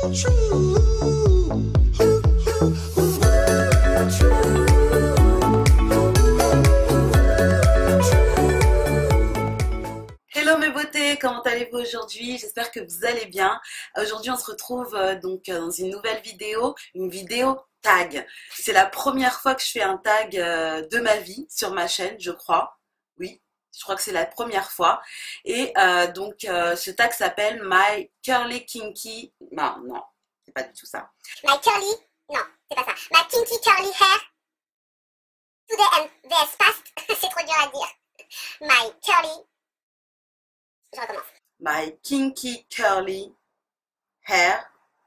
Hello mes beautés, comment allez-vous aujourd'hui? J'espère que vous allez bien. Aujourd'hui on se retrouve dans une nouvelle vidéo, une vidéo tag. C'est la première fois que je fais un tag de ma vie sur ma chaîne, je crois. Oui, je crois que c'est la première fois. Et ce tag s'appelle My Curly Kinky... Non, non, c'est pas du tout ça. My curly, non, c'est pas ça. My kinky curly hair, today and there's past, c'est trop dur à dire. My curly, je recommence. My Kinky Curly Hair,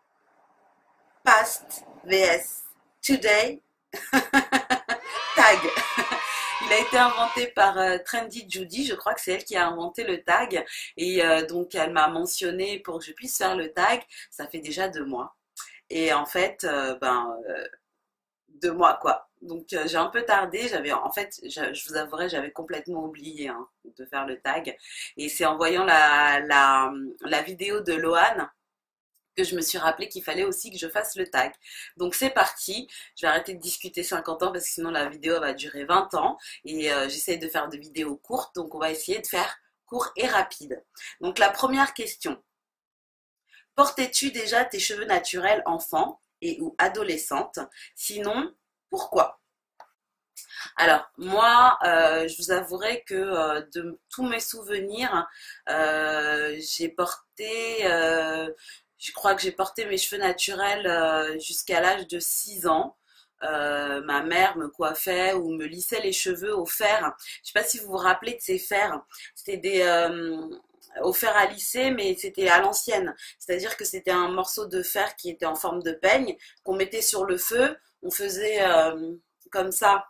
Past vs Today, tag. Il a été inventé par Trendy Judy, je crois que c'est elle qui a inventé le tag. Et donc elle m'a mentionné pour que je puisse faire le tag, ça fait déjà 2 mois. Et en fait, 2 mois quoi. Donc j'ai un peu tardé, je vous avouerai, j'avais complètement oublié de faire le tag. Et c'est en voyant la vidéo de Lohan que je me suis rappelé qu'il fallait aussi que je fasse le tag. Donc c'est parti, je vais arrêter de discuter 50 ans parce que sinon la vidéo va durer 20 ans. Et j'essaye de faire des vidéos courtes, donc on va essayer de faire court et rapide. Donc la première question. Portais-tu déjà tes cheveux naturels enfant et ou adolescente? Sinon, pourquoi? Alors, moi, je vous avouerai que de tous mes souvenirs, j'ai porté, je crois que j'ai porté mes cheveux naturels jusqu'à l'âge de 6 ans. Ma mère me coiffait ou me lissait les cheveux au fer. Je ne sais pas si vous vous rappelez de ces fers. C'était au fer à lisser, mais c'était à l'ancienne. C'est-à-dire que c'était un morceau de fer qui était en forme de peigne qu'on mettait sur le feu. On faisait comme ça.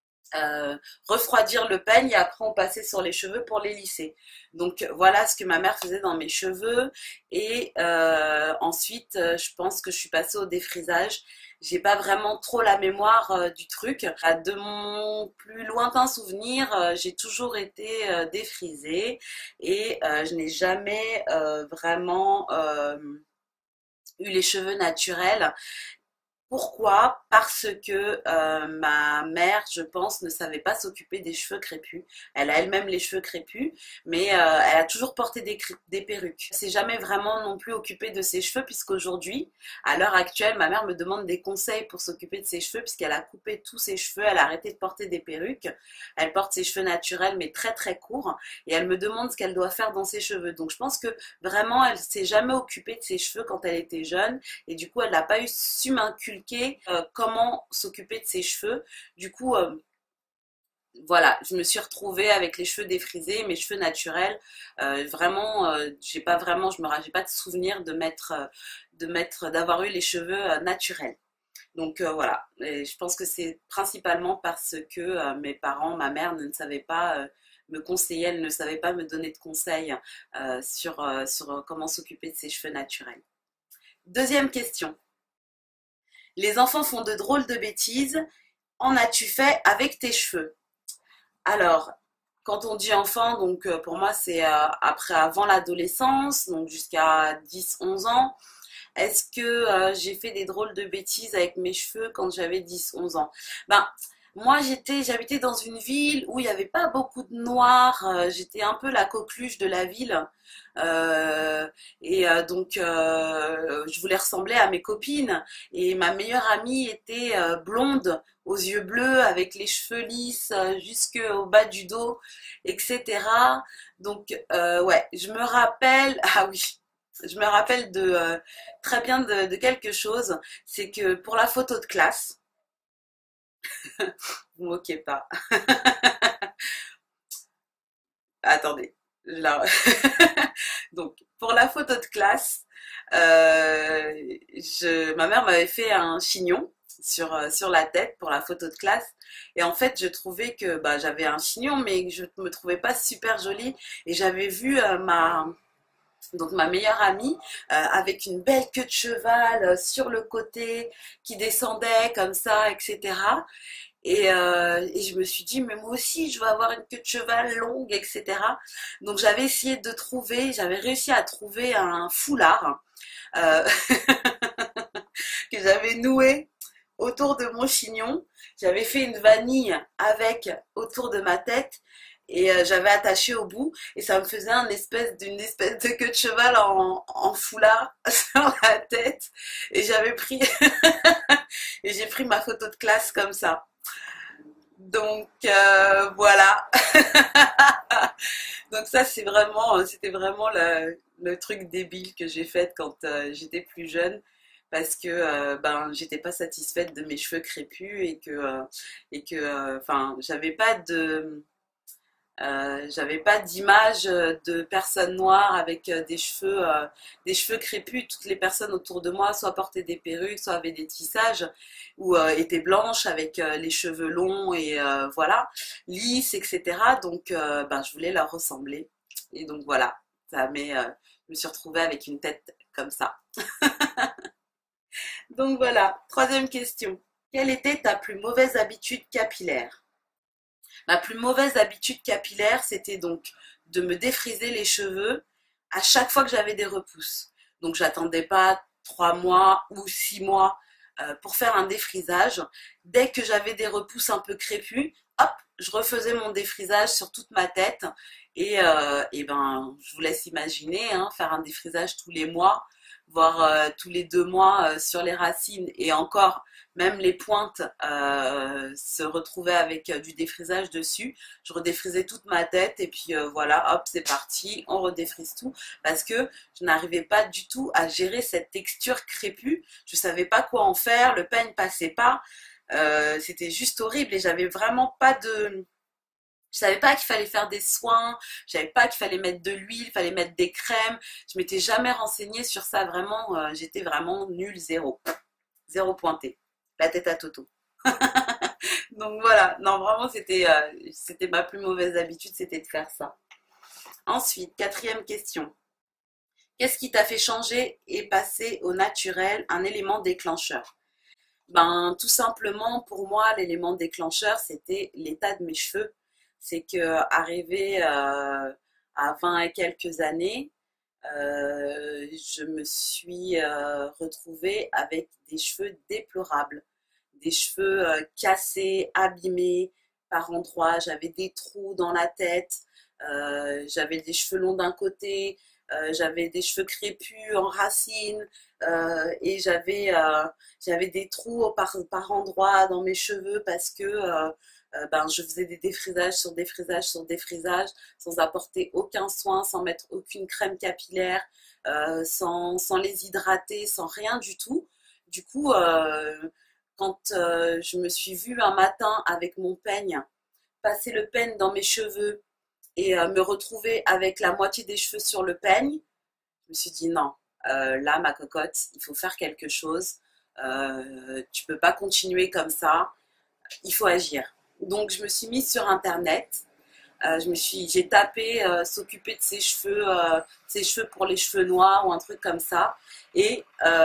Refroidir le peigne et après on passait sur les cheveux pour les lisser. Donc voilà ce que ma mère faisait dans mes cheveux. Et ensuite je pense que je suis passée au défrisage. J'ai pas vraiment trop la mémoire du truc. De mon plus lointain souvenir, j'ai toujours été défrisée et je n'ai jamais vraiment eu les cheveux naturels. Pourquoi? Parce que ma mère, je pense, ne savait pas s'occuper des cheveux crépus. Elle a elle-même les cheveux crépus, mais elle a toujours porté des perruques. Elle s'est jamais vraiment non plus occupée de ses cheveux, puisqu'aujourd'hui, à l'heure actuelle, ma mère me demande des conseils pour s'occuper de ses cheveux, puisqu'elle a coupé tous ses cheveux, elle a arrêté de porter des perruques. Elle porte ses cheveux naturels, mais très très courts, et elle me demande ce qu'elle doit faire dans ses cheveux. Donc je pense que vraiment, elle s'est jamais occupée de ses cheveux quand elle était jeune, et du coup, elle n'a pas su m'inculquer comment s'occuper de ses cheveux. Du coup, voilà, je me suis retrouvée avec les cheveux défrisés, mes cheveux naturels. Vraiment, j'ai pas de souvenir d'avoir eu les cheveux naturels. Donc voilà, et je pense que c'est principalement parce que mes parents, ma mère ne savait pas me conseiller, elle ne savait pas me donner de conseils sur comment s'occuper de ses cheveux naturels. Deuxième question. Les enfants font de drôles de bêtises. En as-tu fait avec tes cheveux? Alors, quand on dit enfant, donc pour moi c'est avant l'adolescence, donc jusqu'à 10-11 ans. Est-ce que j'ai fait des drôles de bêtises avec mes cheveux quand j'avais 10-11 ans? Moi j'habitais dans une ville où il n'y avait pas beaucoup de noirs, j'étais un peu la coqueluche de la ville. Je voulais ressembler à mes copines et ma meilleure amie était blonde aux yeux bleus avec les cheveux lisses jusqu'au bas du dos, etc. Donc ouais, je me rappelle, ah oui, je me rappelle très bien de quelque chose, c'est que pour la photo de classe, vous moquez pas. Attendez, donc pour la photo de classe, ma mère m'avait fait un chignon sur la tête pour la photo de classe. Et en fait, je trouvais que j'avais un chignon, mais que je ne me trouvais pas super jolie. Et j'avais vu ma meilleure amie avec une belle queue de cheval sur le côté qui descendait comme ça, etc. Et je me suis dit, mais moi aussi, je veux avoir une queue de cheval longue, etc. Donc j'avais essayé de trouver, j'avais réussi à trouver un foulard euh, que j'avais noué autour de mon chignon. J'avais fait une vanille avec autour de ma tête et j'avais attaché au bout et ça me faisait d'une espèce de queue de cheval en foulard sur la tête et j'avais pris et j'ai pris ma photo de classe comme ça. Donc voilà. Donc ça c'était vraiment le truc débile que j'ai fait quand j'étais plus jeune parce que ben j'étais pas satisfaite de mes cheveux crépus enfin j'avais pas d'image de personne noire avec des cheveux crépus. Toutes les personnes autour de moi soit portaient des perruques, soit avaient des tissages ou étaient blanches avec les cheveux longs et voilà, lisses, etc. Donc ben, je voulais leur ressembler. Et donc voilà, je me suis retrouvée avec une tête comme ça. Donc voilà, troisième question. Quelle était ta plus mauvaise habitude capillaire? Ma plus mauvaise habitude capillaire, c'était donc de me défriser les cheveux à chaque fois que j'avais des repousses. Donc j'attendais pas 3 mois ou 6 mois pour faire un défrisage. Dès que j'avais des repousses un peu crépus, hop, je refaisais mon défrisage sur toute ma tête. Et ben, je vous laisse imaginer, hein, faire un défrisage tous les mois, voire tous les 2 mois sur les racines et encore même les pointes se retrouvaient avec du défrisage dessus. Je redéfrisais toute ma tête et puis voilà, hop, c'est parti, on redéfrise tout parce que je n'arrivais pas du tout à gérer cette texture crépue. Je savais pas quoi en faire, le peigne passait pas, c'était juste horrible et j'avais vraiment pas de... Je savais pas qu'il fallait faire des soins, je savais pas qu'il fallait mettre de l'huile, il fallait mettre des crèmes. Je m'étais jamais renseignée sur ça, vraiment, j'étais vraiment nulle, zéro. Zéro pointé. La tête à Toto. Donc voilà, non vraiment c'était ma plus mauvaise habitude, c'était de faire ça. Ensuite, quatrième question. Qu'est-ce qui t'a fait changer et passer au naturel, un élément déclencheur? Ben tout simplement pour moi l'élément déclencheur c'était l'état de mes cheveux. C'est que arrivé à 20 et quelques années, je me suis retrouvée avec des cheveux déplorables, des cheveux cassés, abîmés par endroits. J'avais des trous dans la tête, j'avais des cheveux longs d'un côté, j'avais des cheveux crépus en racines et j'avais des trous par endroits dans mes cheveux parce que ben, je faisais des défrisages sur défrisages sur défrisages sans apporter aucun soin, sans mettre aucune crème capillaire, sans les hydrater, sans rien du tout. Du coup, quand je me suis vue un matin avec mon peigne, passer le peigne dans mes cheveux et me retrouver avec la moitié des cheveux sur le peigne, je me suis dit non, là ma cocotte, il faut faire quelque chose. Tu peux pas continuer comme ça, il faut agir. Donc je me suis mise sur internet, j'ai tapé s'occuper de ses cheveux pour les cheveux noirs ou un truc comme ça, et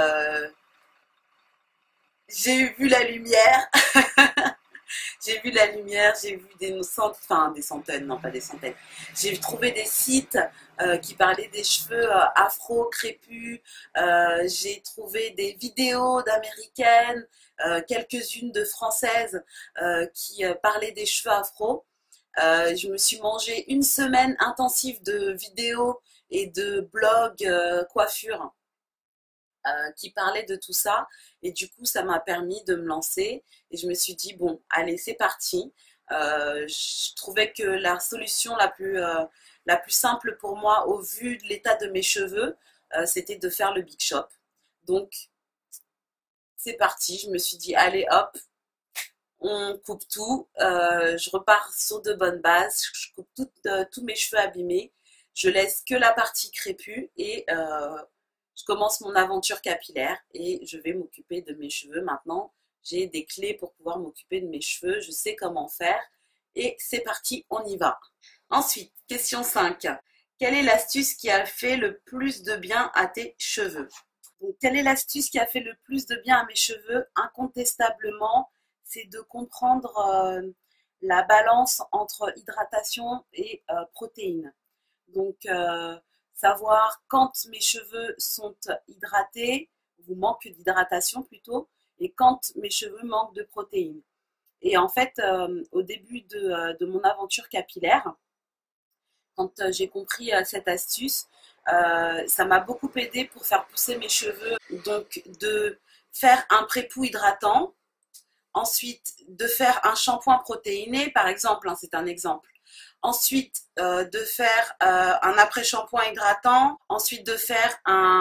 j'ai vu la lumière. J'ai vu la lumière, j'ai vu des centaines, non pas des centaines. J'ai trouvé des sites qui parlaient des cheveux afro crépus. J'ai trouvé des vidéos d'américaines, quelques-unes de françaises qui parlaient des cheveux afro. Je me suis mangé une semaine intensive de vidéos et de blogs coiffure qui parlait de tout ça et du coup ça m'a permis de me lancer et je me suis dit bon allez c'est parti. Je trouvais que la solution la plus simple pour moi au vu de l'état de mes cheveux c'était de faire le Big Shop. Donc c'est parti, je me suis dit allez hop, on coupe tout, je repars sur de bonnes bases, je coupe tous mes cheveux abîmés, je laisse que la partie crépue et je commence mon aventure capillaire et je vais m'occuper de mes cheveux maintenant. J'ai des clés pour pouvoir m'occuper de mes cheveux, je sais comment faire et c'est parti, on y va. Ensuite, question 5. Quelle est l'astuce qui a fait le plus de bien à tes cheveux? Donc, quelle est l'astuce qui a fait le plus de bien à mes cheveux? Incontestablement, c'est de comprendre la balance entre hydratation et protéines. Donc, savoir quand mes cheveux sont hydratés, ou manquent d'hydratation plutôt, et quand mes cheveux manquent de protéines. Et en fait, au début de mon aventure capillaire, quand j'ai compris cette astuce, ça m'a beaucoup aidé pour faire pousser mes cheveux. Donc, de faire un pré-poux hydratant, ensuite de faire un shampoing protéiné, par exemple, hein, c'est un exemple. Ensuite, de faire un après-shampoing hydratant. Ensuite, de faire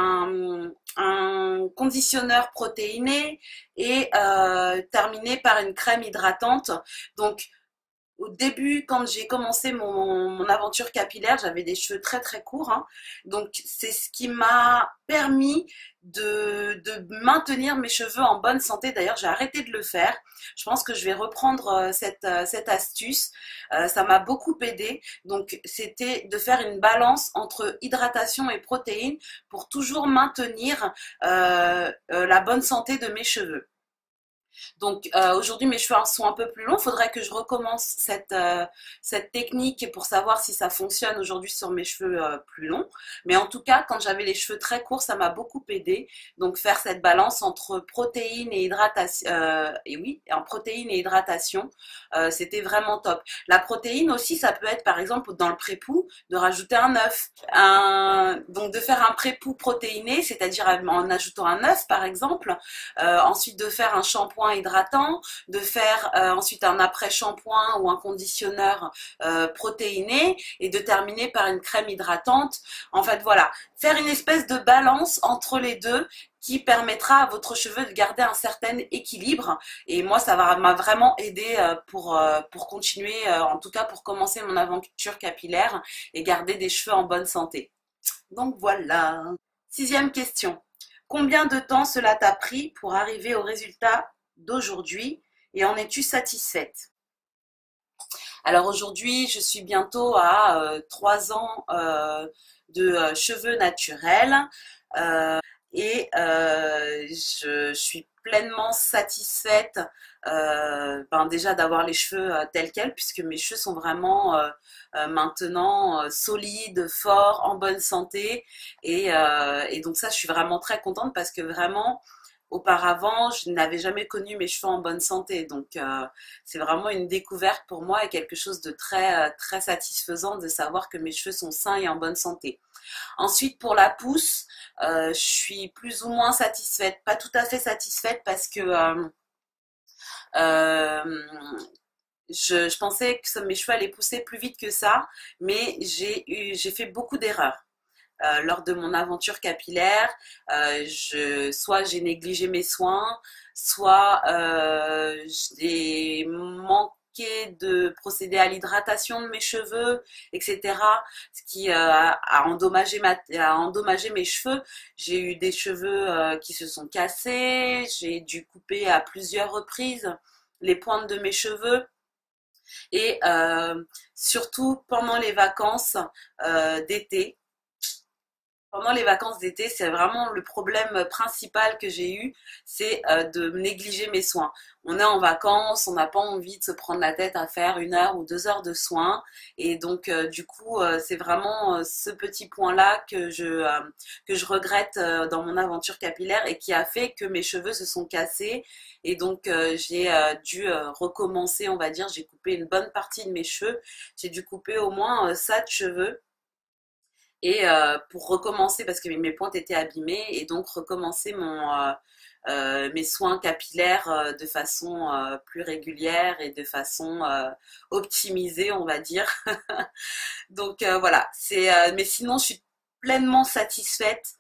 un conditionneur protéiné et terminer par une crème hydratante. Donc, au début, quand j'ai commencé mon aventure capillaire, j'avais des cheveux très très courts, hein. Donc c'est ce qui m'a permis de maintenir mes cheveux en bonne santé. D'ailleurs, j'ai arrêté de le faire. Je pense que je vais reprendre cette astuce. Ça m'a beaucoup aidé. Donc c'était de faire une balance entre hydratation et protéines pour toujours maintenir la bonne santé de mes cheveux. Donc aujourd'hui mes cheveux sont un peu plus longs, il faudrait que je recommence cette technique pour savoir si ça fonctionne aujourd'hui sur mes cheveux plus longs. Mais en tout cas, quand j'avais les cheveux très courts, ça m'a beaucoup aidé. Donc faire cette balance entre protéines et hydratation, et oui, en protéines et hydratation, c'était vraiment top. La protéine aussi, ça peut être par exemple dans le pré-poux, de rajouter un œuf. Donc de faire un pré-poux protéiné, c'est-à-dire en ajoutant un œuf par exemple, ensuite de faire un shampoing hydratant, de faire ensuite un après-shampoing ou un conditionneur protéiné et de terminer par une crème hydratante. En fait, voilà, faire une espèce de balance entre les deux qui permettra à votre cheveu de garder un certain équilibre. Et moi, ça m'a vraiment aidé pour continuer, en tout cas pour commencer mon aventure capillaire et garder des cheveux en bonne santé. Donc voilà. 6e question. Combien de temps cela t'a pris pour arriver au résultat d'aujourd'hui et en es-tu satisfaite? Alors aujourd'hui, je suis bientôt à 3 ans de cheveux naturels et je suis pleinement satisfaite déjà d'avoir les cheveux tels quels, puisque mes cheveux sont vraiment maintenant solides, forts, en bonne santé et donc ça je suis vraiment très contente parce que vraiment auparavant je n'avais jamais connu mes cheveux en bonne santé, donc c'est vraiment une découverte pour moi et quelque chose de très très satisfaisant de savoir que mes cheveux sont sains et en bonne santé. Ensuite, pour la pousse, je suis plus ou moins satisfaite, pas tout à fait satisfaite parce que je pensais que mes cheveux allaient pousser plus vite que ça, mais j'ai fait beaucoup d'erreurs. Lors de mon aventure capillaire, soit j'ai négligé mes soins, soit j'ai manqué de procéder à l'hydratation de mes cheveux, etc. Ce qui a endommagé mes cheveux. J'ai eu des cheveux qui se sont cassés, j'ai dû couper à plusieurs reprises les pointes de mes cheveux. Et surtout pendant les vacances d'été. Pendant les vacances d'été, c'est vraiment le problème principal que j'ai eu, c'est de négliger mes soins. On est en vacances, on n'a pas envie de se prendre la tête à faire 1 heure ou 2 heures de soins. Et donc, du coup, c'est vraiment ce petit point-là que je regrette dans mon aventure capillaire et qui a fait que mes cheveux se sont cassés. Et donc, j'ai dû recommencer, on va dire, j'ai coupé une bonne partie de mes cheveux. J'ai dû couper au moins 7 cheveux. Et pour recommencer, parce que mes pointes étaient abîmées, et donc recommencer mes soins capillaires de façon plus régulière et de façon optimisée, on va dire. Donc voilà, mais sinon je suis pleinement satisfaite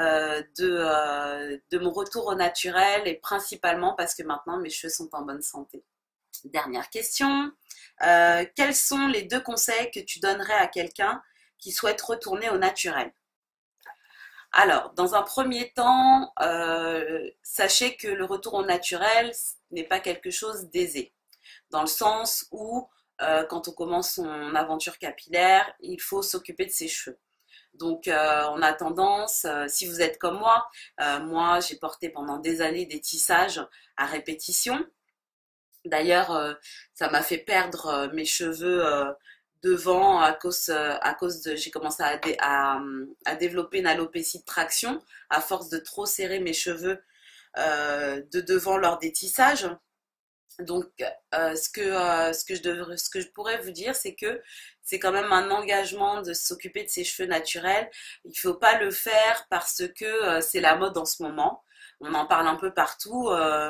de mon retour au naturel et principalement parce que maintenant mes cheveux sont en bonne santé. Dernière question, quels sont les 2 conseils que tu donnerais à quelqu'un qui souhaitent retourner au naturel? Alors, dans un premier temps, sachez que le retour au naturel n'est pas quelque chose d'aisé, dans le sens où quand on commence son aventure capillaire, il faut s'occuper de ses cheveux. Donc, on a tendance, si vous êtes comme moi j'ai porté pendant des années des tissages à répétition. D'ailleurs, ça m'a fait perdre mes cheveux devant à cause de j'ai commencé à développer une alopécie de traction à force de trop serrer mes cheveux de devant lors des tissages. Donc, ce que je pourrais vous dire, c'est que c'est quand même un engagement de s'occuper de ses cheveux naturels. Il ne faut pas le faire parce que c'est la mode en ce moment. On en parle un peu partout,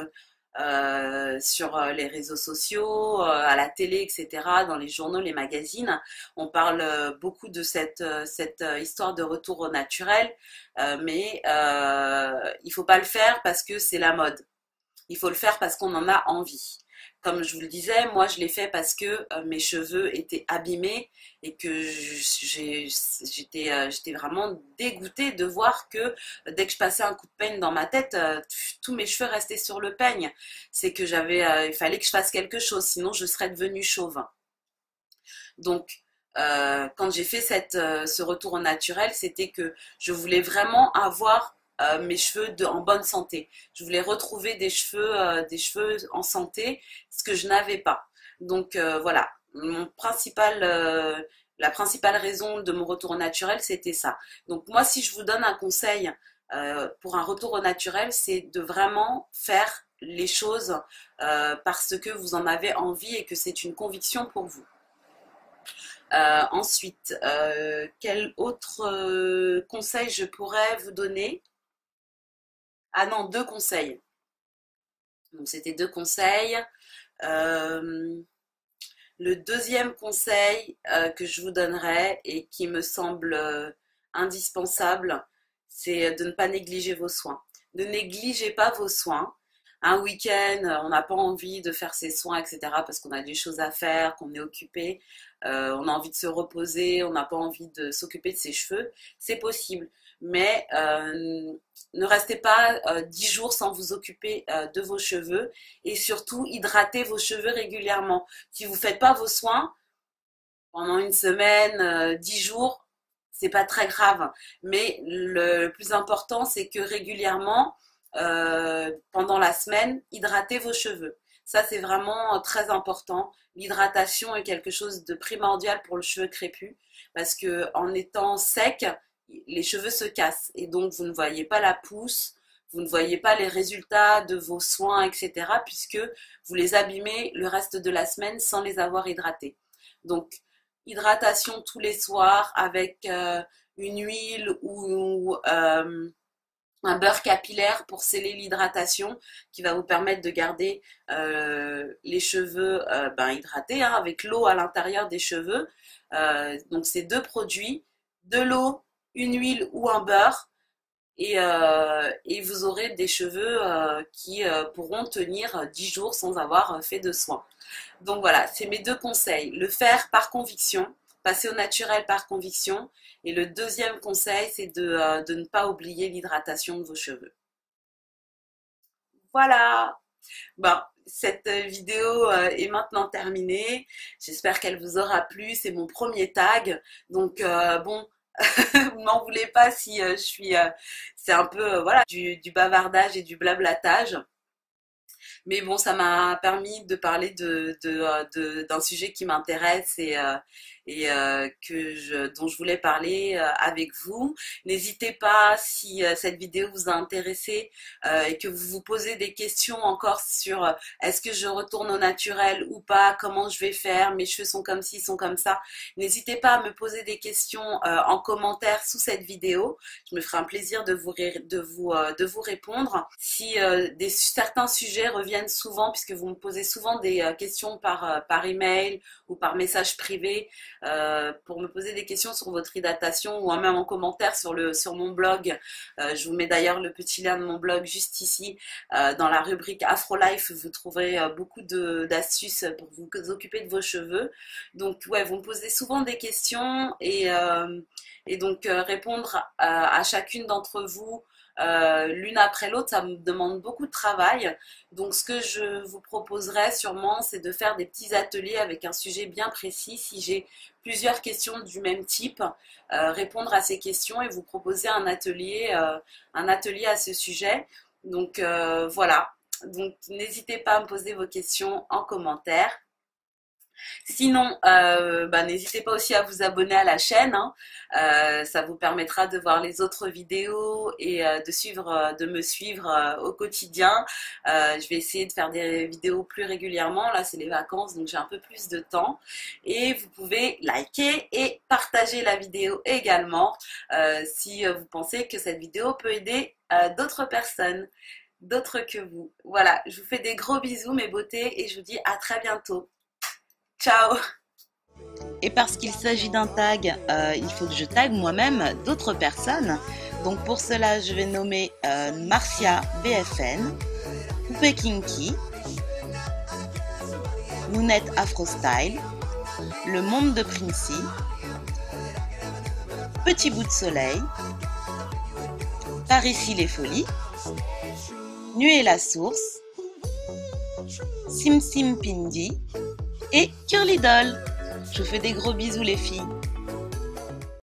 sur les réseaux sociaux, à la télé, etc., dans les journaux, les magazines. On parle beaucoup de cette histoire de retour au naturel, mais il ne faut pas le faire parce que c'est la mode. Il faut le faire parce qu'on en a envie. Comme je vous le disais, moi je l'ai fait parce que mes cheveux étaient abîmés et que j'étais vraiment dégoûtée de voir que dès que je passais un coup de peigne dans ma tête, tous mes cheveux restaient sur le peigne. C'est que il fallait que je fasse quelque chose, sinon je serais devenue chauve. Donc, quand j'ai fait ce retour au naturel, c'était que je voulais vraiment avoir mes cheveux en bonne santé. Je voulais retrouver des cheveux en santé, ce que je n'avais pas. Donc voilà, la principale raison de mon retour au naturel, c'était ça. Donc moi, si je vous donne un conseil pour un retour au naturel, c'est de vraiment faire les choses parce que vous en avez envie et que c'est une conviction pour vous. Ensuite, quel autre conseil je pourrais vous donner? Ah non, deux conseils. Donc c'était deux conseils. Euh, le deuxième conseil que je vous donnerais et qui me semble indispensable, c'est de ne pas négliger vos soins. Ne négligez pas vos soins. Un week-end, on n'a pas envie de faire ses soins, etc. parce qu'on a des choses à faire, qu'on est occupé, on a envie de se reposer, on n'a pas envie de s'occuper de ses cheveux. C'est possible. Mais ne restez pas 10 jours sans vous occuper de vos cheveux et surtout hydratez vos cheveux régulièrement. Si vous ne faites pas vos soins pendant une semaine, 10 jours, c'est pas très grave. Mais le plus important, c'est que régulièrement, pendant la semaine, hydratez vos cheveux. Ça, c'est vraiment très important. L'hydratation est quelque chose de primordial pour le cheveu crépus parce que en étant sec, les cheveux se cassent et donc vous ne voyez pas la pousse, vous ne voyez pas les résultats de vos soins, etc. puisque vous les abîmez le reste de la semaine sans les avoir hydratés. Donc, hydratation tous les soirs avec une huile ou un beurre capillaire pour sceller l'hydratation qui va vous permettre de garder les cheveux hydratés hein, avec l'eau à l'intérieur des cheveux. Donc ces deux produits, de l'eau, une huile ou un beurre et vous aurez des cheveux qui pourront tenir 10 jours sans avoir fait de soins. Donc voilà, c'est mes deux conseils. Le faire par conviction, passer au naturel par conviction. Et le deuxième conseil, c'est de ne pas oublier l'hydratation de vos cheveux. Voilà. Bon, cette vidéo est maintenant terminée. J'espère qu'elle vous aura plu. C'est mon premier tag. Donc bon, vous m'en voulez pas si je suis... c'est un peu voilà, du bavardage et du blablatage. Mais bon, ça m'a permis de parler d'un sujet qui m'intéresse dont je voulais parler avec vous. N'hésitez pas, si cette vidéo vous a intéressé et que vous vous posez des questions encore sur est-ce que je retourne au naturel ou pas, comment je vais faire, mes cheveux sont comme ci, sont comme ça. N'hésitez pas à me poser des questions en commentaire sous cette vidéo. Je me ferai un plaisir de vous répondre. Si certains sujets reviennent souvent, puisque vous me posez souvent des questions par email ou par message privé, pour me poser des questions sur votre hydratation ou même en commentaire sur mon blog. Je vous mets d'ailleurs le petit lien de mon blog juste ici. Dans la rubrique Afrolife, vous trouverez beaucoup d'astuces pour vous occuper de vos cheveux. Donc ouais, vous me posez souvent des questions et donc répondre à chacune d'entre vous l'une après l'autre, ça me demande beaucoup de travail. Donc ce que je vous proposerais sûrement, c'est de faire des petits ateliers avec un sujet bien précis. Si j'ai plusieurs questions du même type, répondre à ces questions et vous proposer un atelier à ce sujet. Donc voilà. Donc n'hésitez pas à me poser vos questions en commentaire. Sinon, n'hésitez pas aussi à vous abonner à la chaîne, hein. Ça vous permettra de voir les autres vidéos et de me suivre au quotidien. Je vais essayer de faire des vidéos plus régulièrement. Là, c'est les vacances, donc j'ai un peu plus de temps. Et vous pouvez liker et partager la vidéo également si vous pensez que cette vidéo peut aider d'autres personnes, d'autres que vous. Voilà, je vous fais des gros bisous mes beautés et je vous dis à très bientôt. Ciao! Et parce qu'il s'agit d'un tag, il faut que je tag moi-même d'autres personnes. Donc pour cela, je vais nommer Marcia BFN, Poupée Kinky, Mounette Afro Style, Le Monde de Princey, Petit Bout de Soleil, Par ici les Folies, Nuée la Source, Sim Sim Pindi et Curly Doll. Je vous fais des gros bisous les filles.